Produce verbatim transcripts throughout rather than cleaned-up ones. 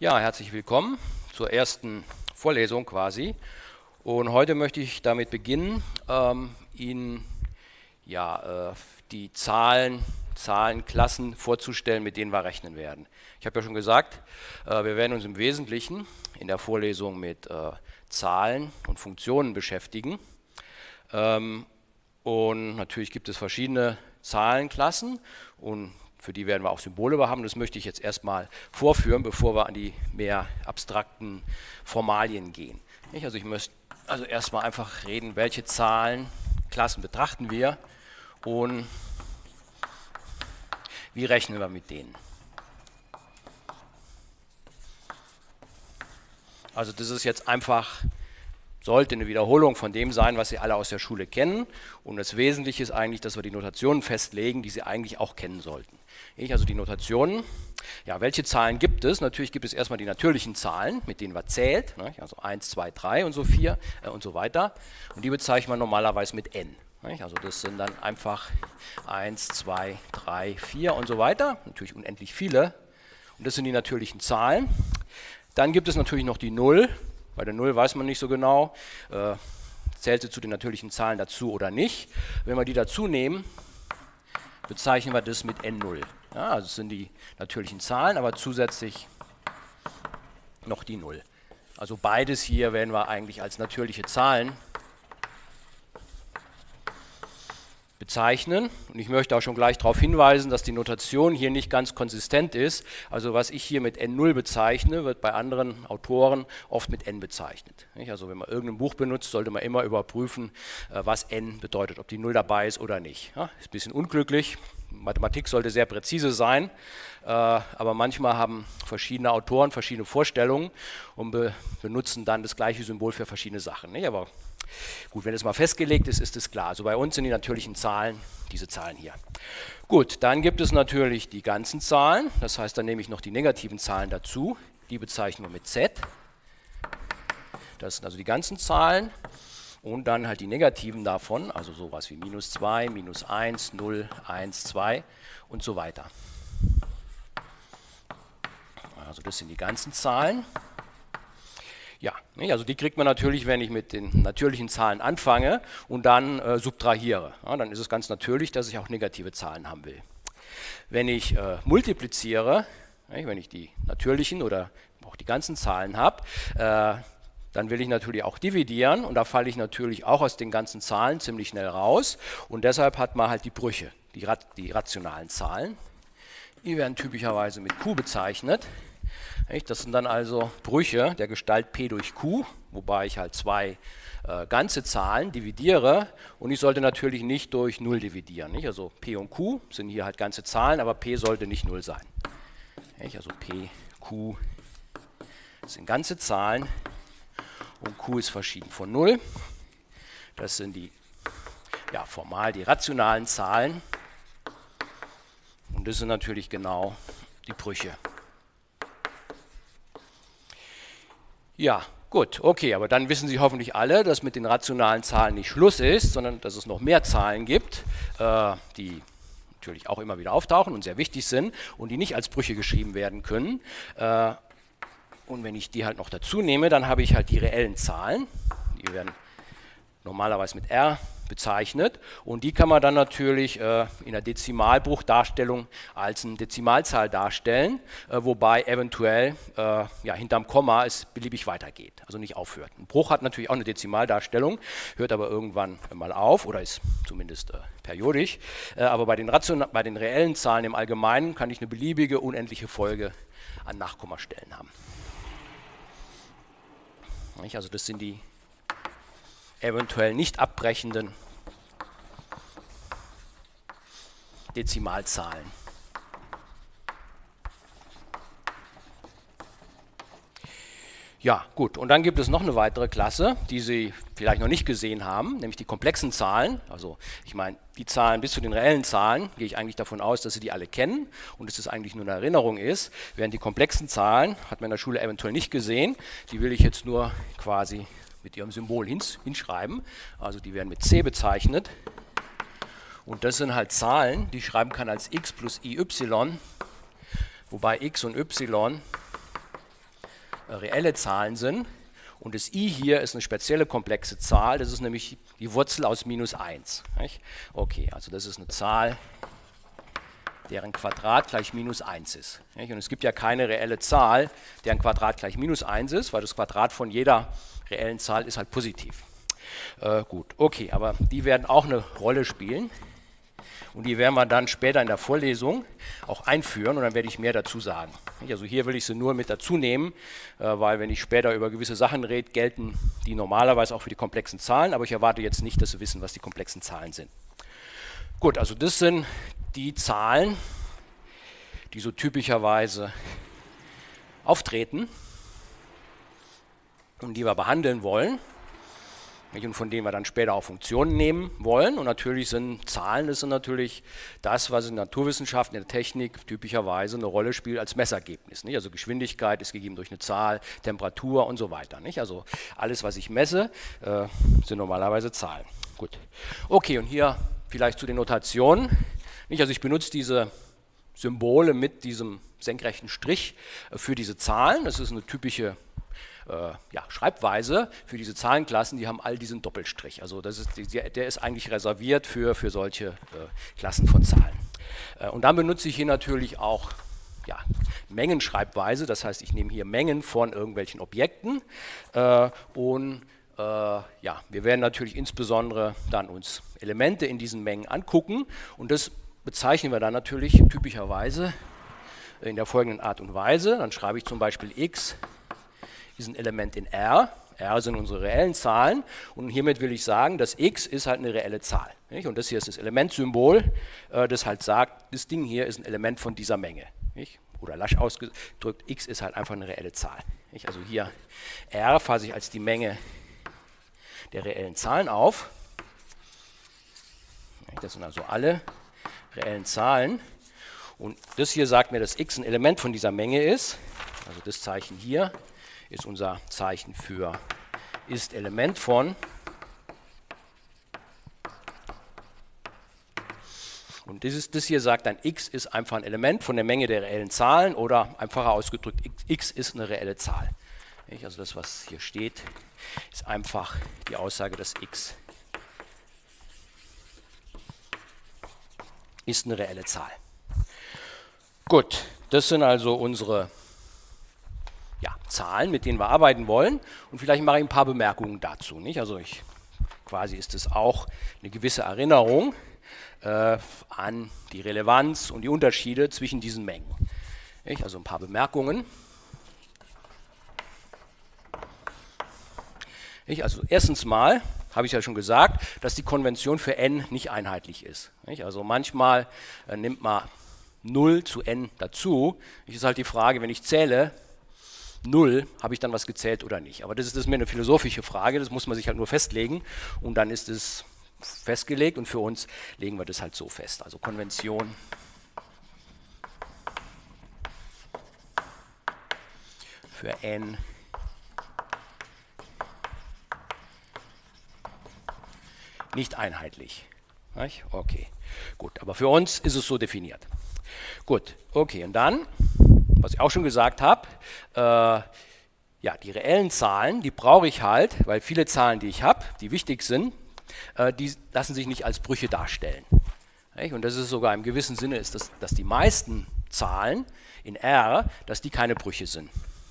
Ja, herzlich willkommen zur ersten Vorlesung quasi. Und heute möchte ich damit beginnen, ähm, Ihnen ja, äh, die Zahlen, Zahlenklassen vorzustellen, mit denen wir rechnen werden. Ich habe ja schon gesagt, äh, wir werden uns im Wesentlichen in der Vorlesung mit äh, Zahlen und Funktionen beschäftigen. Ähm, und natürlich gibt es verschiedene Zahlenklassen und für die werden wir auch Symbole haben. Das möchte ich jetzt erstmal vorführen, bevor wir an die mehr abstrakten Formalien gehen. Also ich möchte also erstmal einfach reden, welche Zahlenklassen betrachten wir und wie rechnen wir mit denen. Also das ist jetzt einfach, sollte eine Wiederholung von dem sein, was Sie alle aus der Schule kennen. Und das Wesentliche ist eigentlich, dass wir die Notationen festlegen, die Sie eigentlich auch kennen sollten. Also die Notationen, ja, welche Zahlen gibt es? Natürlich gibt es erstmal die natürlichen Zahlen, mit denen man zählt, also eins, zwei, drei und so vier äh, und so weiter. Und die bezeichnet man normalerweise mit n. Also das sind dann einfach eins, zwei, drei, vier und so weiter. Natürlich unendlich viele. Und das sind die natürlichen Zahlen. Dann gibt es natürlich noch die null. Bei der null weiß man nicht so genau, äh, zählt sie zu den natürlichen Zahlen dazu oder nicht. Wenn wir die dazu nehmen, bezeichnen wir das mit n null. Ja, also es sind die natürlichen Zahlen, aber zusätzlich noch die null. Also beides hier werden wir eigentlich als natürliche Zahlen bezeichnen. Und ich möchte auch schon gleich darauf hinweisen, dass die Notation hier nicht ganz konsistent ist. Also was ich hier mit n null bezeichne, wird bei anderen Autoren oft mit n bezeichnet. Also wenn man irgendein Buch benutzt, sollte man immer überprüfen, was n bedeutet, ob die null dabei ist oder nicht. Ja, ist ein bisschen unglücklich. Mathematik sollte sehr präzise sein, aber manchmal haben verschiedene Autoren verschiedene Vorstellungen und be benutzen dann das gleiche Symbol für verschiedene Sachen. Nicht? Aber gut, wenn es mal festgelegt ist, ist es klar. Also bei uns sind die natürlichen Zahlen diese Zahlen hier. Gut, dann gibt es natürlich die ganzen Zahlen. Das heißt, dann nehme ich noch die negativen Zahlen dazu. Die bezeichnen wir mit z. Das sind also die ganzen Zahlen. Und dann halt die negativen davon, also sowas wie minus zwei, minus eins, null, eins, zwei und so weiter. Also das sind die ganzen Zahlen. Ja, also die kriegt man natürlich, wenn ich mit den natürlichen Zahlen anfange und dann äh, subtrahiere. Ja, dann ist es ganz natürlich, dass ich auch negative Zahlen haben will. Wenn ich äh, multipliziere, wenn ich die natürlichen oder auch die ganzen Zahlen habe, äh, dann will ich natürlich auch dividieren und da falle ich natürlich auch aus den ganzen Zahlen ziemlich schnell raus und deshalb hat man halt die Brüche, die, die rationalen Zahlen. Die werden typischerweise mit Q bezeichnet. Das sind dann also Brüche der Gestalt P durch Q, wobei ich halt zwei äh, ganze Zahlen dividiere und ich sollte natürlich nicht durch null dividieren. Nicht? Also P und Q sind hier halt ganze Zahlen, aber P sollte nicht null sein. Nicht? Also P, Q sind ganze Zahlen und Q ist verschieden von null. Das sind die, ja, formal die rationalen Zahlen und das sind natürlich genau die Brüche. Ja, gut, okay, aber dann wissen Sie hoffentlich alle, dass mit den rationalen Zahlen nicht Schluss ist, sondern dass es noch mehr Zahlen gibt, äh, die natürlich auch immer wieder auftauchen und sehr wichtig sind und die nicht als Brüche geschrieben werden können. Äh, und wenn ich die halt noch dazu nehme, dann habe ich halt die reellen Zahlen, die werden normalerweise mit R bezeichnet und die kann man dann natürlich äh, in der Dezimalbruchdarstellung als eine Dezimalzahl darstellen, äh, wobei eventuell äh, ja, hinterm Komma es beliebig weitergeht, also nicht aufhört. Ein Bruch hat natürlich auch eine Dezimaldarstellung, hört aber irgendwann mal auf oder ist zumindest äh, periodisch, äh, aber bei den, Ration bei den reellen Zahlen im Allgemeinen kann ich eine beliebige, unendliche Folge an Nachkommastellen haben. Also das sind die eventuell nicht abbrechenden Dezimalzahlen. Ja, gut. Und dann gibt es noch eine weitere Klasse, die Sie vielleicht noch nicht gesehen haben, nämlich die komplexen Zahlen. Also ich meine, die Zahlen bis zu den reellen Zahlen, gehe ich eigentlich davon aus, dass Sie die alle kennen und dass es eigentlich nur eine Erinnerung ist. Während die komplexen Zahlen, hat man in der Schule eventuell nicht gesehen, die will ich jetzt nur quasi mit ihrem Symbol hins, hinschreiben. Also die werden mit C bezeichnet. Und das sind halt Zahlen, die ich schreiben kann als x plus iy, wobei x und y äh, reelle Zahlen sind. Und das i hier ist eine spezielle komplexe Zahl, das ist nämlich die Wurzel aus minus eins. Nicht? Okay, also das ist eine Zahl, deren Quadrat gleich minus eins ist. Nicht? Und es gibt ja keine reelle Zahl, deren Quadrat gleich minus eins ist, weil das Quadrat von jeder reellen Zahl ist halt positiv. Äh, gut, okay, aber die werden auch eine Rolle spielen. Und die werden wir dann später in der Vorlesung auch einführen und dann werde ich mehr dazu sagen. Also hier will ich sie nur mit dazu nehmen, weil wenn ich später über gewisse Sachen rede, gelten die normalerweise auch für die komplexen Zahlen, aber ich erwarte jetzt nicht, dass Sie wissen, was die komplexen Zahlen sind. Gut, also das sind die Zahlen, die so typischerweise auftreten und die wir behandeln wollen. Und von denen wir dann später auch Funktionen nehmen wollen. Und natürlich sind Zahlen, das sind natürlich das, was in Naturwissenschaften, in der Technik typischerweise eine Rolle spielt als Messergebnis. Nicht? Also Geschwindigkeit ist gegeben durch eine Zahl, Temperatur und so weiter. Nicht? Also alles, was ich messe, äh, sind normalerweise Zahlen. Gut. Okay, und hier vielleicht zu den Notationen. Nicht? Also ich benutze diese Symbole mit diesem senkrechten Strich äh, für diese Zahlen. Das ist eine typische Äh, ja, Schreibweise für diese Zahlenklassen, die haben all diesen Doppelstrich. Also das ist, der ist eigentlich reserviert für, für solche äh, Klassen von Zahlen. Äh, und dann benutze ich hier natürlich auch ja, Mengenschreibweise, das heißt, ich nehme hier Mengen von irgendwelchen Objekten äh, und äh, ja, wir werden natürlich insbesondere dann uns Elemente in diesen Mengen angucken und das bezeichnen wir dann natürlich typischerweise in der folgenden Art und Weise. Dann schreibe ich zum Beispiel x ist ein Element in R. R sind unsere reellen Zahlen und hiermit will ich sagen, dass x ist halt eine reelle Zahl. Nicht? Und das hier ist das Elementsymbol, äh, das halt sagt, das Ding hier ist ein Element von dieser Menge. Nicht? Oder lasch ausgedrückt, x ist halt einfach eine reelle Zahl. Nicht? Also hier R fasse ich als die Menge der reellen Zahlen auf. Nicht? Das sind also alle reellen Zahlen. Und das hier sagt mir, dass x ein Element von dieser Menge ist. Also das Zeichen hier ist unser Zeichen für ist Element von. Und dieses, das hier sagt dann, x ist einfach ein Element von der Menge der reellen Zahlen oder einfacher ausgedrückt, x ist eine reelle Zahl. Also das, was hier steht, ist einfach die Aussage, dass x ist eine reelle Zahl. Gut, das sind also unsere ja, Zahlen, mit denen wir arbeiten wollen. Und vielleicht mache ich ein paar Bemerkungen dazu. Nicht? Also ich, quasi ist es auch eine gewisse Erinnerung äh, an die Relevanz und die Unterschiede zwischen diesen Mengen. Nicht? Also ein paar Bemerkungen. Nicht? Also erstens mal habe ich ja schon gesagt, dass die Konvention für n nicht einheitlich ist. Nicht? Also manchmal äh, nimmt man null zu n dazu. Es ist halt die Frage, wenn ich zähle, null, habe ich dann was gezählt oder nicht. Aber das ist, das ist mir eine philosophische Frage, das muss man sich halt nur festlegen und dann ist es festgelegt und für uns legen wir das halt so fest. Also Konvention für n nicht einheitlich. Okay, gut, aber für uns ist es so definiert. Gut, okay, und dann, was ich auch schon gesagt habe, äh, ja, die reellen Zahlen, die brauche ich halt, weil viele Zahlen, die ich habe, die wichtig sind, äh, die lassen sich nicht als Brüche darstellen. Nicht? Und das ist sogar im gewissen Sinne, ist das, dass die meisten Zahlen in R, dass die keine Brüche sind.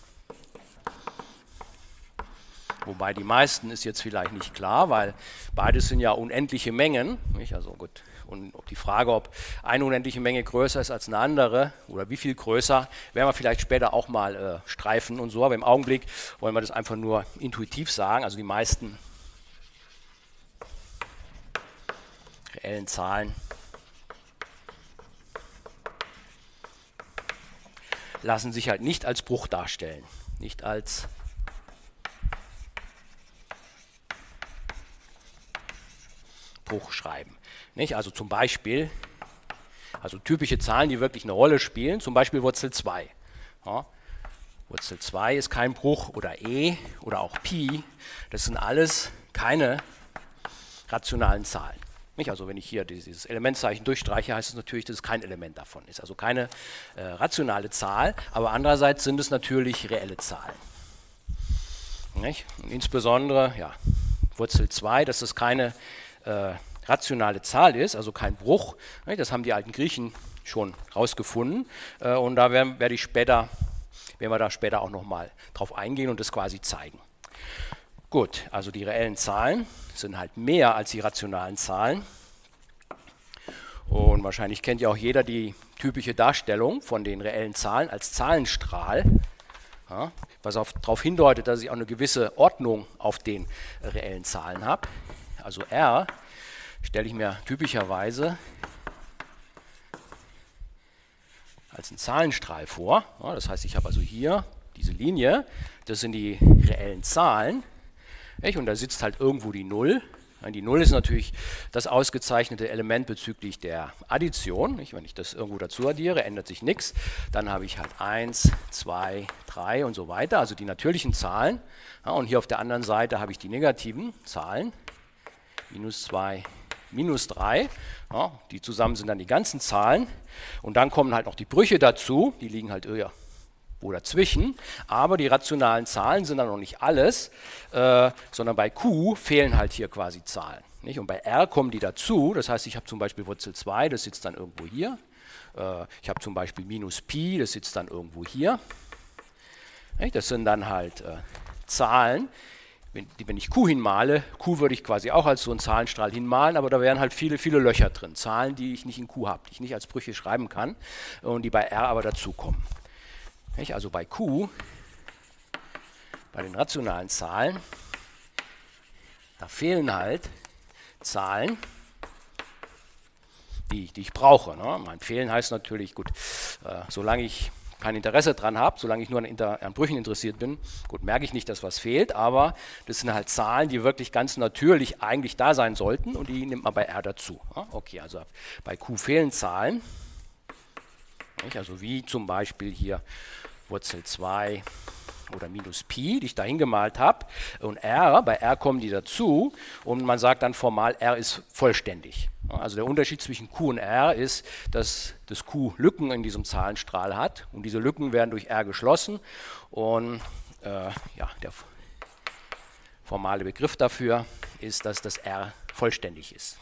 Wobei die meisten ist jetzt vielleicht nicht klar, weil beides sind ja unendliche Mengen. Nicht? Also gut. Und ob die Frage, ob eine unendliche Menge größer ist als eine andere oder wie viel größer, werden wir vielleicht später auch mal äh, streifen und so. Aber im Augenblick wollen wir das einfach nur intuitiv sagen. Also die meisten reellen Zahlen lassen sich halt nicht als Bruch darstellen, nicht als Bruch schreiben. Nicht? Also zum Beispiel, also typische Zahlen, die wirklich eine Rolle spielen, zum Beispiel Wurzel zwei. Ja, Wurzel zwei ist kein Bruch oder e oder auch Pi, das sind alles keine rationalen Zahlen. Nicht? Also wenn ich hier dieses Elementzeichen durchstreiche, heißt es natürlich, dass es kein Element davon ist. Also keine äh, rationale Zahl, aber andererseits sind es natürlich reelle Zahlen. Nicht? Und insbesondere, ja, Wurzel zwei, dass das keine äh, rationale Zahl ist, also kein Bruch. Nicht? Das haben die alten Griechen schon rausgefunden. Äh, und da werden, werde ich später, werden wir da später auch nochmal drauf eingehen und das quasi zeigen. Gut, also die reellen Zahlen sind halt mehr als die rationalen Zahlen. Und wahrscheinlich kennt ja auch jeder die typische Darstellung von den reellen Zahlen als Zahlenstrahl, ja, was darauf hindeutet, dass ich auch eine gewisse Ordnung auf den reellen Zahlen habe. Also R stelle ich mir typischerweise als einen Zahlenstrahl vor. Ja, das heißt, ich habe also hier diese Linie, das sind die reellen Zahlen, nicht? Und da sitzt halt irgendwo die Null. Die Null ist natürlich das ausgezeichnete Element bezüglich der Addition. Nicht? Wenn ich das irgendwo dazu addiere, ändert sich nichts. Dann habe ich halt eins, zwei, drei und so weiter, also die natürlichen Zahlen. Ja, und hier auf der anderen Seite habe ich die negativen Zahlen, minus zwei, minus drei. Ja, die zusammen sind dann die ganzen Zahlen. Und dann kommen halt noch die Brüche dazu, die liegen halt irgendwo wo dazwischen, aber die rationalen Zahlen sind dann noch nicht alles, äh, sondern bei Q fehlen halt hier quasi Zahlen. Nicht? Und bei R kommen die dazu, das heißt, ich habe zum Beispiel Wurzel zwei, das sitzt dann irgendwo hier. Äh, ich habe zum Beispiel minus Pi, das sitzt dann irgendwo hier. Nicht? Das sind dann halt äh, Zahlen, wenn, die, wenn ich Q hinmale, Q würde ich quasi auch als so einen Zahlenstrahl hinmalen, aber da wären halt viele, viele Löcher drin. Zahlen, die ich nicht in Q habe, die ich nicht als Brüche schreiben kann und die bei R aber dazukommen. Also bei Q, bei den rationalen Zahlen, da fehlen halt Zahlen, die, die ich brauche. Ne? Mein Fehlen heißt natürlich, gut, äh, solange ich kein Interesse dran habe, solange ich nur an, Inter an Brüchen interessiert bin, gut, merke ich nicht, dass was fehlt, aber das sind halt Zahlen, die wirklich ganz natürlich eigentlich da sein sollten und die nimmt man bei R dazu. Ne? Okay, also bei Q fehlen Zahlen, nicht? Also wie zum Beispiel hier Wurzel zwei oder minus Pi, die ich da hingemalt habe, und R, bei R kommen die dazu und man sagt dann formal, R ist vollständig. Also der Unterschied zwischen Q und R ist, dass das Q Lücken in diesem Zahlenstrahl hat und diese Lücken werden durch R geschlossen und äh, ja, der formale Begriff dafür ist, dass das R vollständig ist.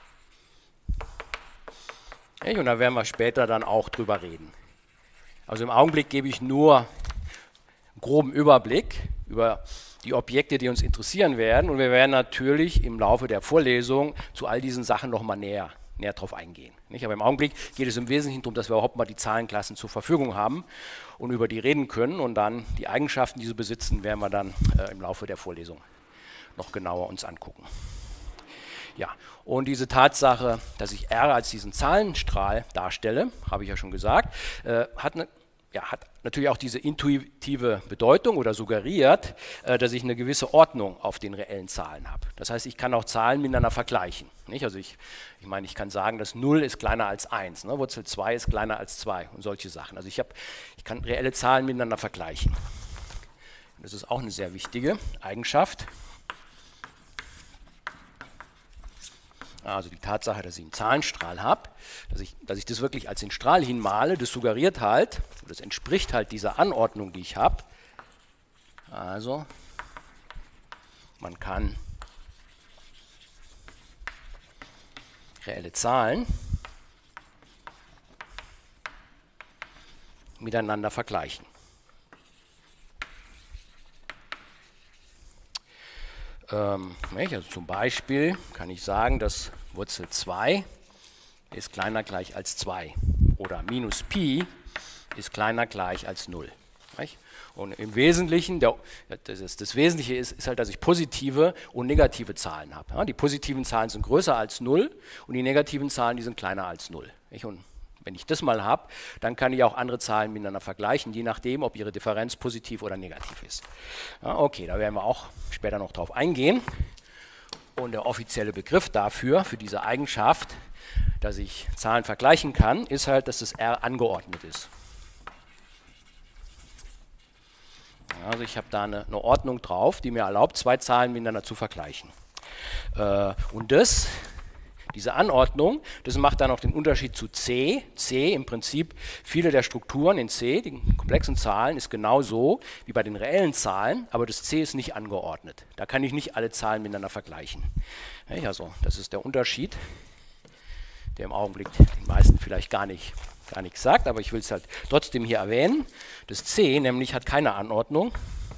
Und da werden wir später dann auch drüber reden. Also im Augenblick gebe ich nur einen groben Überblick über die Objekte, die uns interessieren werden. Und wir werden natürlich im Laufe der Vorlesung zu all diesen Sachen nochmal näher, näher drauf eingehen. Nicht? Aber im Augenblick geht es im Wesentlichen darum, dass wir überhaupt mal die Zahlenklassen zur Verfügung haben und über die reden können. Und dann die Eigenschaften, die sie besitzen, werden wir dann äh, im Laufe der Vorlesung noch genauer uns angucken. Ja, und diese Tatsache, dass ich R als diesen Zahlenstrahl darstelle, habe ich ja schon gesagt, äh, hat, ne, ja, hat natürlich auch diese intuitive Bedeutung oder suggeriert, äh, dass ich eine gewisse Ordnung auf den reellen Zahlen habe. Das heißt, ich kann auch Zahlen miteinander vergleichen. Nicht? Also ich, ich meine, ich kann sagen, dass null ist kleiner als eins, ne? Wurzel zwei ist kleiner als zwei und solche Sachen. Also ich, hab, ich kann reelle Zahlen miteinander vergleichen. Das ist auch eine sehr wichtige Eigenschaft. Also die Tatsache, dass ich einen Zahlenstrahl habe, dass ich, dass ich das wirklich als den Strahl hinmale, das suggeriert halt, das entspricht halt dieser Anordnung, die ich habe. Also man kann reelle Zahlen miteinander vergleichen. Ähm, also zum Beispiel kann ich sagen, dass Wurzel zwei ist kleiner gleich als zwei oder minus Pi ist kleiner gleich als null. Und im Wesentlichen, der, das, ist, das Wesentliche ist, ist halt, dass ich positive und negative Zahlen habe. Ja, die positiven Zahlen sind größer als null und die negativen Zahlen, die sind kleiner als null. Und wenn ich das mal habe, dann kann ich auch andere Zahlen miteinander vergleichen, je nachdem, ob ihre Differenz positiv oder negativ ist. Ja, okay, da werden wir auch später noch drauf eingehen. Und der offizielle Begriff dafür, für diese Eigenschaft, dass ich Zahlen vergleichen kann, ist halt, dass das R angeordnet ist. Also ich habe da eine, eine Ordnung drauf, die mir erlaubt, zwei Zahlen miteinander zu vergleichen. Äh, und das, Diese Anordnung, das macht dann auch den Unterschied zu C. C im Prinzip, viele der Strukturen in C, die komplexen Zahlen, ist genau so wie bei den reellen Zahlen, aber das C ist nicht angeordnet. Da kann ich nicht alle Zahlen miteinander vergleichen. Ja, also das ist der Unterschied, der im Augenblick den meisten vielleicht gar nicht, gar nichts sagt, aber ich will es halt trotzdem hier erwähnen. Das C nämlich hat keine Anordnung.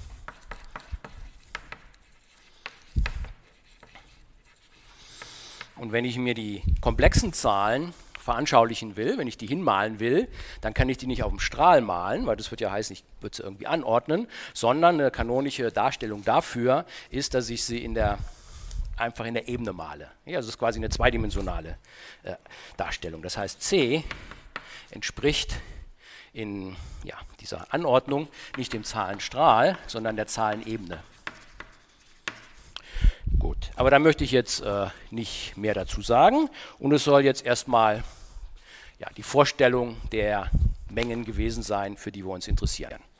Und wenn ich mir die komplexen Zahlen veranschaulichen will, wenn ich die hinmalen will, dann kann ich die nicht auf dem Strahl malen, weil das wird ja heißen, ich würde sie irgendwie anordnen, sondern eine kanonische Darstellung dafür ist, dass ich sie in der, einfach in der Ebene male. Ja, also das ist quasi eine zweidimensionale äh, Darstellung. Das heißt, C entspricht in ja, dieser Anordnung nicht dem Zahlenstrahl, sondern der Zahlenebene. Gut, aber da möchte ich jetzt äh, nicht mehr dazu sagen und es soll jetzt erstmal ja, die Vorstellung der Mengen gewesen sein, für die wir uns interessieren.